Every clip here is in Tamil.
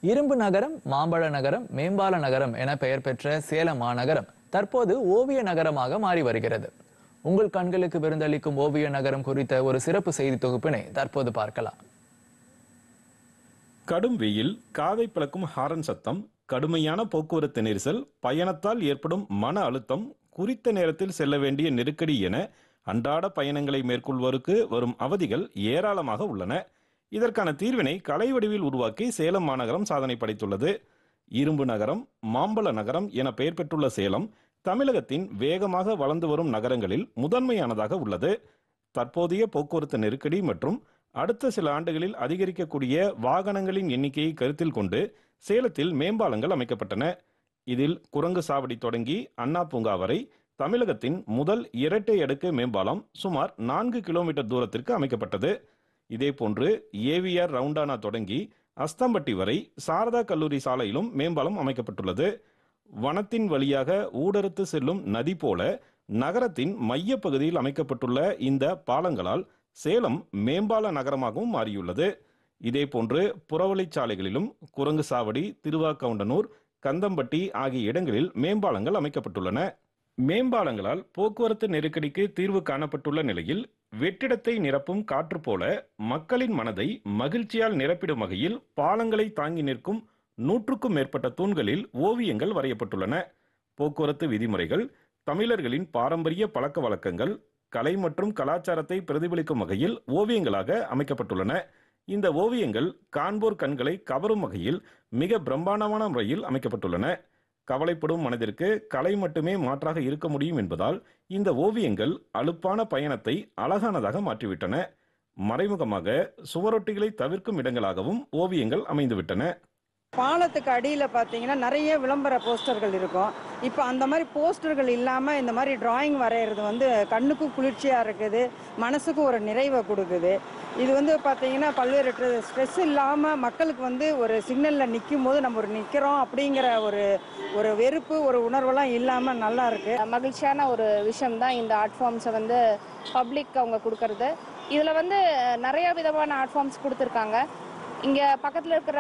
இரும்பு நகரம், மாம்பழ நகரம், மேம்பால நகரம் என பெயர் பெற்ற சேலம் மாநகரம் தற்போது ஓவிய நகரமாக மாறி வருகிறது. உங்கள் கண்களுக்கு விருந்தளிக்கும் ஓவிய நகரம் குறித்த ஒரு சிறப்பு செய்தி தொகுப்பினை தற்போது பார்க்கலாம். கடும் வெயில், காதை பிளக்கும் ஹாரன் சத்தம், கடுமையான போக்குவரத்து நெரிசல், பயணத்தால் ஏற்படும் மன அழுத்தம், குறித்த நேரத்தில் செல்ல வேண்டிய நெருக்கடி என அன்றாட பயணங்களை மேற்கொள்வோருக்கு வரும் அவதிகள் ஏராளமாக உள்ளன. இதற்கான தீர்வினை கலை வடிவில் உருவாக்கி சேலம் மாநகரம் சாதனை படைத்துள்ளது. இரும்பு நகரம், மாம்பழ நகரம் என பெயர் பெற்றுள்ள சேலம் தமிழகத்தின் வேகமாக வளர்ந்து வரும் நகரங்களில் முதன்மையானதாக உள்ளது. தற்போதைய போக்குவரத்து நெருக்கடி மற்றும் அடுத்த சில ஆண்டுகளில் அதிகரிக்கக்கூடிய வாகனங்களின் எண்ணிக்கையை கருத்தில் கொண்டு சேலத்தில் மேம்பாலங்கள் அமைக்கப்பட்டன. இதில் குரங்கு சாவடி தொடங்கி அண்ணா பூங்கா வரை தமிழகத்தின் முதல் இரட்டை அடுக்கு மேம்பாலம் சுமார் 4 கிலோமீட்டர் தூரத்திற்கு அமைக்கப்பட்டது. இதேபோன்று ஏவிஆர் ரவுண்டானா தொடங்கி அஸ்தம்பட்டி வரை சாரதா கல்லூரி சாலையிலும் மேம்பாலம் அமைக்கப்பட்டுள்ளது. வனத்தின் வழியாக ஊடறுத்து செல்லும் நதி போல நகரத்தின் மைய பகுதியில் அமைக்கப்பட்டுள்ள இந்த பாலங்களால் சேலம் மேம்பால நகரமாகவும் மாறியுள்ளது. இதேபோன்று புறவழிச்சாலைகளிலும் குரங்கு சாவடி, திருவாக்கவுண்டனூர், கந்தம்பட்டி ஆகிய இடங்களில் மேம்பாலங்கள் அமைக்கப்பட்டுள்ளன. மேம்பாலங்களால் போக்குவரத்து நெருக்கடிக்கு தீர்வு காணப்பட்டுள்ள நிலையில் வெற்றிடத்தை நிரப்பும் காற்று போல மக்களின் மனதை மகிழ்ச்சியால் நிரப்பிடும் வகையில் பாலங்களை தாங்கி நிற்கும் 100க்கும் மேற்பட்ட தூண்களில் ஓவியங்கள் வரையப்பட்டுள்ளன. போக்குவரத்து விதிமுறைகள், தமிழர்களின் பாரம்பரிய பழக்க வழக்கங்கள், கலை மற்றும் கலாச்சாரத்தை பிரதிபலிக்கும் வகையில் ஓவியங்களாக அமைக்கப்பட்டுள்ளன. இந்த ஓவியங்கள் காண்போர் கண்களை கவரும் வகையில் மிக பிரம்மாண்டமான முறையில் அமைக்கப்பட்டுள்ளன. கவலைப்படும் மனதிற்கு கலை மட்டுமே மாற்றாக இருக்க முடியும் என்பதால் இந்த ஓவியங்கள் அலுப்பான பயணத்தை அழகானதாக மாற்றிவிட்டன. மறைமுகமாக சுவரொட்டிகளை தவிர்க்கும் இடங்களாகவும் ஓவியங்கள் அமைந்துவிட்டன. பாலத்துக்கு அடியில் பார்த்தீங்கன்னா நிறைய விளம்பர போஸ்டர்கள் இருக்கும். இப்போ அந்த மாதிரி போஸ்டர்கள் இல்லாமல் இந்த மாதிரி டிராயிங் வரைகிறது கண்ணுக்கும் குளிர்ச்சியாக இருக்குது, மனசுக்கும் ஒரு நிறைவை கொடுக்குது. இது பார்த்தீங்கன்னா பல்வேறு ஸ்ட்ரெஸ் இல்லாமல் மக்களுக்கு ஒரு சிக்னலில் நிற்கும் போது நம்ம நிற்கிறோம் அப்படிங்கிற ஒரு வெறுப்பு, ஒரு உணர்வெல்லாம் இல்லாமல் நல்லா இருக்கு. மகிழ்ச்சியான ஒரு விஷயம் தான் இந்த ஆர்ட் ஃபார்ம்ஸை பப்ளிக் அவங்க கொடுக்கறது. இதில் நிறைய விதமான ஆர்ட் ஃபார்ம்ஸ் கொடுத்துருக்காங்க. இங்கே பக்கத்தில் இருக்கிற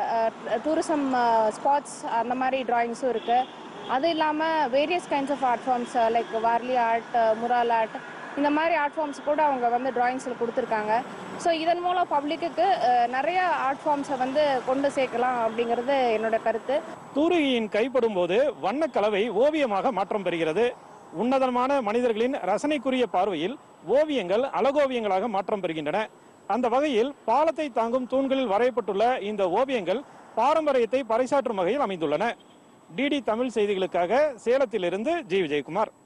டூரிசம் ஸ்பாட்ஸ் அந்த மாதிரி டிராயிங்ஸும் இருக்குது. அது இல்லாமல் various kinds of art forms like Warli art, mural art, இந்த மாதிரி ஆர்ட் ஃபார்ம்ஸ் கூட அவங்க டிராயிங்ஸில் கொடுத்துருக்காங்க. ஸோ இதன் மூலம் பப்ளிக்கு நிறைய ஆர்ட் ஃபார்ம்ஸை கொண்டு சேர்க்கலாம் அப்படிங்கிறது என்னோட கருத்து. தூரிகையின் கைப்படும் போது வண்ண கலவை ஓவியமாக மாற்றம் பெறுகிறது. உன்னதமான மனிதர்களின் ரசனைக்குரிய பார்வையில் ஓவியங்கள் அழகோவியங்களாக மாற்றம் பெறுகின்றன. அந்த வகையில் பாலத்தை தாங்கும் தூண்களில் வரையப்பட்டுள்ள இந்த ஓவியங்கள் பாரம்பரியத்தை பறைசாற்றும் வகையில் அமைந்துள்ளன. டிடி தமிழ் செய்திகளுக்காக சேலத்திலிருந்து ஜி. விஜயகுமார்.